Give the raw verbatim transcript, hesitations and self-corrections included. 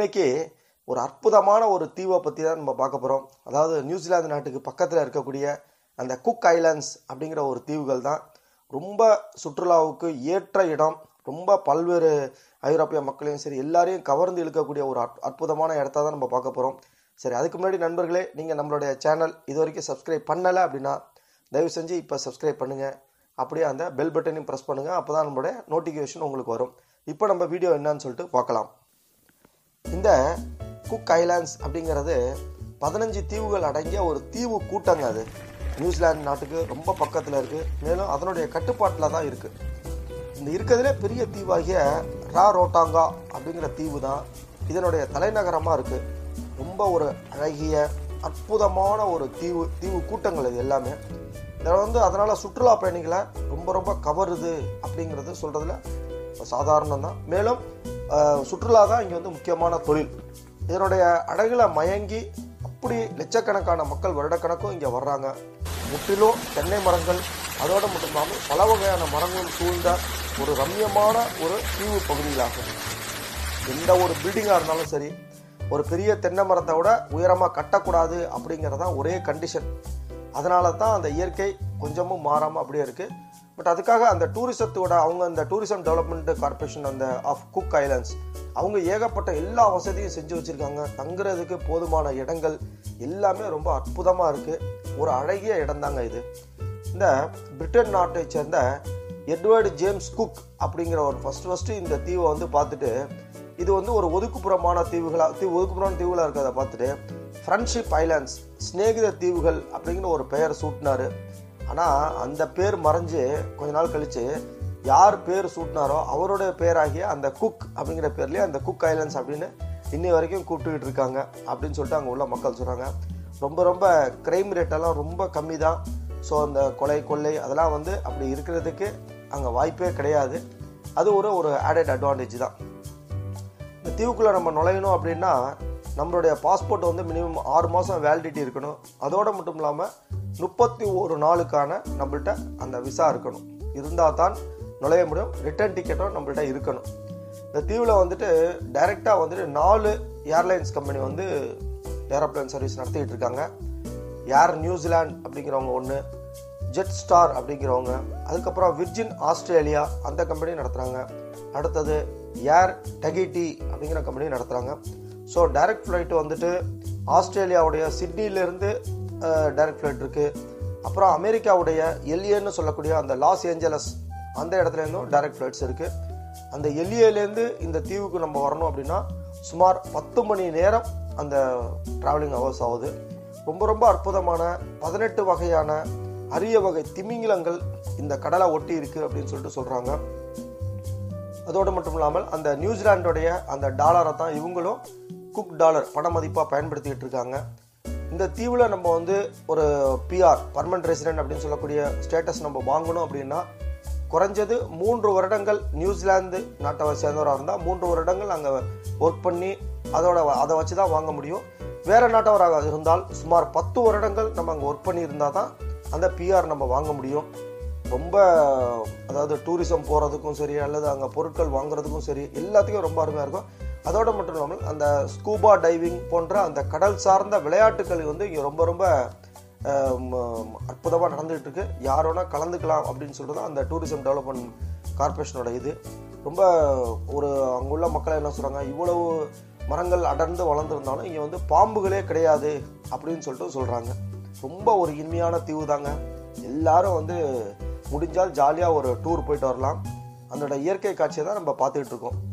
இன்னைக்கு ஒரு அற்புதமான ஒரு தீவை பற்றி தான் நம்ம பார்க்க போகிறோம். அதாவது நியூசிலாந்து நாட்டுக்கு பக்கத்தில் இருக்கக்கூடிய அந்த குக் ஐலாண்ட்ஸ் அப்படிங்கிற ஒரு தீவுகள் தான் ரொம்ப சுற்றுலாவுக்கு ஏற்ற இடம். ரொம்ப பல்வேறு ஐரோப்பிய மக்களையும் சரி எல்லாரையும் கவர்ந்து இழுக்கக்கூடிய ஒரு அற்புதமான இடத்த தான் நம்ம பார்க்க போகிறோம். சரி, அதுக்கு முன்னாடி நண்பர்களே, நீங்கள் நம்மளுடைய சேனல் இது வரைக்கும் சப்ஸ்கிரைப் பண்ணலை அப்படின்னா தயவு செஞ்சு இப்போ சப்ஸ்கிரைப் பண்ணுங்கள். அப்படியே அந்த பெல் பட்டனையும் ப்ரெஸ் பண்ணுங்கள். அப்போ தான் நம்மளுடைய நோட்டிஃபிகேஷன் உங்களுக்கு வரும். இப்போ நம்ம வீடியோ என்னன்னு சொல்லிட்டு பார்க்கலாம். இந்த குக் ஐலாண்ட்ஸ் அப்படிங்கிறது பதினஞ்சு தீவுகள் அடங்கிய ஒரு தீவு கூட்டங்க. அது நியூசிலாந்து நாட்டுக்கு ரொம்ப பக்கத்தில் இருக்குது. மேலும் அதனுடைய கட்டுப்பாட்டில் தான் இருக்குது. இந்த இருக்கிறதுலே பெரிய தீவாகிய ராரோட்டாங்கா அப்படிங்கிற தீவு தான் இதனுடைய தலைநகரமாக இருக்குது. ரொம்ப ஒரு அழகிய அற்புதமான ஒரு தீவு தீவு கூட்டங்கள் இது எல்லாமே. இதில் வந்து அதனால் சுற்றுலா பயணிகளை ரொம்ப ரொம்ப கவருது அப்படிங்கிறது சொல்கிறதுல சாதாரணம் தான். மேலும் சுற்றுலா தான் இங்கே வந்து முக்கியமான தொழில். இதனுடைய அழகில் மயங்கி அப்படி லட்சக்கணக்கான மக்கள் வருடக்கணக்கும் இங்கே வர்றாங்க. முற்றிலும் தென்னை மரங்கள், அதோடு மட்டும் இல்லாமல் பல வகையான மரங்களும் சூழ்ந்த ஒரு ரம்யமான ஒரு தீவு பகுதிகளாகும். எந்த ஒரு பில்டிங்காக இருந்தாலும் சரி, ஒரு பெரிய தென்னை மரத்தை விட உயரமாக கட்டக்கூடாது அப்படிங்கிறதான் ஒரே கண்டிஷன். அதனால தான் அந்த இயற்கை கொஞ்சமும் மாறாமல் அப்படியே இருக்குது. பட் அதுக்காக அந்த டூரிசத்தோட அவங்க அந்த டூரிசம் டெவலப்மெண்ட் கார்பரேஷன் அந்த ஆஃப் குக் ஐலாண்ட்ஸ் அவங்க ஏகப்பட்ட எல்லா வசதியும் செஞ்சு வச்சுருக்காங்க. தங்குறதுக்கு போதுமான இடங்கள் எல்லாமே ரொம்ப அற்புதமாக இருக்குது. ஒரு அழகிய இடம் தாங்க இது. இந்த பிரிட்டன் நாட்டை சேர்ந்த எட்வர்டு ஜேம்ஸ் குக் அப்படிங்கிற ஒரு ஃபஸ்ட்டு ஃபஸ்ட்டு இந்த தீவை வந்து பார்த்துட்டு, இது வந்து ஒரு ஒதுக்குப்புறமான தீவுகளாக தீவு ஒதுக்குப்புறமான தீவுகளாக இருக்கிறத பார்த்துட்டு ஃப்ரெண்ட்ஷிப் ஐலாண்ட்ஸ், சிநேகித தீவுகள் அப்படிங்கிற ஒரு பெயர் சூட்டினார். ஆனால் அந்த பேர் மறைஞ்சு கொஞ்ச நாள் கழித்து யார் பேர் சூட்டினாரோ அவருடைய பேராகிய அந்த குக் அப்படிங்கிற பேர்லேயே அந்த குக் ஐலாண்ட்ஸ் அப்படின்னு இன்னி வரைக்கும் கூப்பிட்டுக்கிட்டு இருக்காங்க அப்படின்னு சொல்லிட்டு அங்கே உள்ள மக்கள் சொல்கிறாங்க. ரொம்ப ரொம்ப க்ரைம் ரேட்டெல்லாம் ரொம்ப கம்மி தான். ஸோ அந்த கொலை கொள்ளை அதெல்லாம் வந்து அப்படி இருக்கிறதுக்கு அங்கே வாய்ப்பே கிடையாது. அது ஒரு ஒரு ஆடட் அட்வான்டேஜ் தான். இந்த தீவுக்குள்ளே நம்ம நுழையணும் அப்படின்னா நம்மளுடைய பாஸ்போர்ட் வந்து மினிமம் ஆறு மாதம் வேலிடிட்டி இருக்கணும். அதோடு மட்டும் இல்லாமல் முப்பத்தி ஒரு நாளுக்கான நம்மள்கிட்ட அந்த விசா இருக்கணும். இருந்தால் தான் நுழைய முடியும். ரிட்டர்ன் டிக்கெட்டும் நம்மள்கிட்ட இருக்கணும். இந்த தீவில் வந்துட்டு டைரெக்டாக வந்துட்டு நாலு ஏர்லைன்ஸ் கம்பெனி வந்து ஏரோப்ளேன் சர்வீஸ் நடத்திக்கிட்டு இருக்காங்க. ஏர் நியூசிலாந்து அப்படிங்கிறவங்க ஒன்று, ஜெட் ஸ்டார் அப்படிங்கிறவங்க, அதுக்கப்புறம் விர்ஜின் ஆஸ்திரேலியா அந்த கம்பெனி நடத்துகிறாங்க. அடுத்தது ஏர் டகிட்டி அப்படிங்கிற கம்பெனி நடத்துகிறாங்க. ஸோ டைரக்ட் ஃப்ளைட்டு வந்துட்டு ஆஸ்திரேலியாவுடைய சிட்னிலேருந்து டைரக்ட் ஃப்ளைட் இருக்குது. அப்புறம் அமெரிக்காவுடைய எல்ஏன்னு சொல்லக்கூடிய அந்த லாஸ் ஏஞ்சலஸ் அந்த இடத்துலேருந்தும் டைரக்ட் ஃப்ளைட்ஸ் இருக்குது. அந்த எல்ஏலேருந்து இந்த தீவுக்கு நம்ம வரணும் அப்படின்னா சுமார் பத்து மணி நேரம் அந்த ட்ராவலிங் ஹவர்ஸ் ஆகுது. ரொம்ப ரொம்ப அற்புதமான பதினெட்டு வகையான அரிய வகை திமிங்கிலங்கள் இந்த கடலை ஒட்டி இருக்குது அப்படின்னு சொல்லிட்டு சொல்கிறாங்க. அதோடு மட்டும் இல்லாமல் அந்த நியூசிலாண்டோடைய அந்த டாலரை தான் இவங்களும் குக் டாலர் பண மதிப்பாக பயன்படுத்திக்கிட்டு இருக்காங்க. இந்த தீவில் நம்ம வந்து ஒரு பிஆர் பர்மனன்ட் ரெசிடென்ட் அப்படின்னு சொல்லக்கூடிய ஸ்டேட்டஸ் நம்ம வாங்கணும் அப்படின்னா குறைஞ்சது மூன்று வருடங்கள் நியூசிலாந்து நாட்டை சேர்ந்தவராக இருந்தால் மூன்று வருடங்கள் அங்கே ஒர்க் பண்ணி அதோட அதை வச்சு தான் வாங்க முடியும். வேறு நாட்டவராக இருந்தால் சுமார் பத்து வருடங்கள் நம்ம அங்கே ஒர்க் பண்ணி இருந்தால் தான் அந்த பிஆர் நம்ம வாங்க முடியும். ரொம்ப அதாவது டூரிசம் போகிறதுக்கும் சரி அல்லது அங்கே பொருட்கள் வாங்குறதுக்கும் சரி எல்லாத்துக்கும் ரொம்ப அருமையாக இருக்கும். அதோடு மட்டும் இல்லாமல் அந்த ஸ்கூபா டைவிங் போன்ற அந்த கடல் சார்ந்த விளையாட்டுகள் வந்து இங்கே ரொம்ப ரொம்ப அற்புதமாக நடந்துகிட்டு இருக்கு. யாரோனா கலந்துக்கலாம் அப்படின்னு சொல்கிறது அந்த டூரிசம் டெவலப்மெண்ட் கார்பரேஷனோட இது. ரொம்ப ஒரு அங்குள்ள மக்களை என்ன சொல்கிறாங்க, இவ்வளவு மரங்கள் அடர்ந்து வளர்ந்துருந்தாலும் இங்கே வந்து பாம்புகளே கிடையாது அப்படின்னு சொல்லிட்டு சொல்கிறாங்க. ரொம்ப ஒரு இனிமையான தீவு தாங்க. எல்லாரும் வந்து முடிஞ்சால் ஜாலியாக ஒரு டூர் போயிட்டு வரலாம். அதோட இயற்கை காட்சியை தான் நம்ம பார்த்துக்கிட்டு இருக்கோம்.